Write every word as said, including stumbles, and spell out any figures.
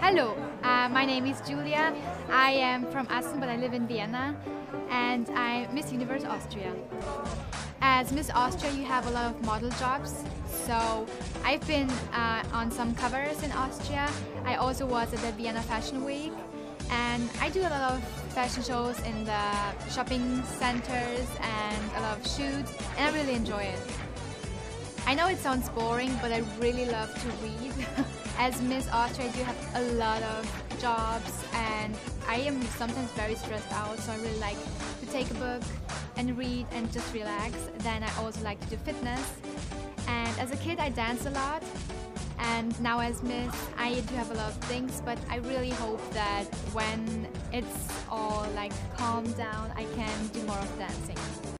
Hello, uh, my name is Julia. I am from Essen, but I live in Vienna, and I'm Miss Universe Austria. As Miss Austria, you have a lot of model jobs, so I've been uh, on some covers in Austria. I also was at the Vienna Fashion Week, and I do a lot of fashion shows in the shopping centers and a lot of shoots, and I really enjoy it. I know it sounds boring, but I really love to read. As Miss Austria, I do have a lot of jobs, and I am sometimes very stressed out, so I really like to take a book and read and just relax. Then I also like to do fitness. And as a kid, I danced a lot. And now as Miss, I do have a lot of things, but I really hope that when it's all like calmed down, I can do more of dancing.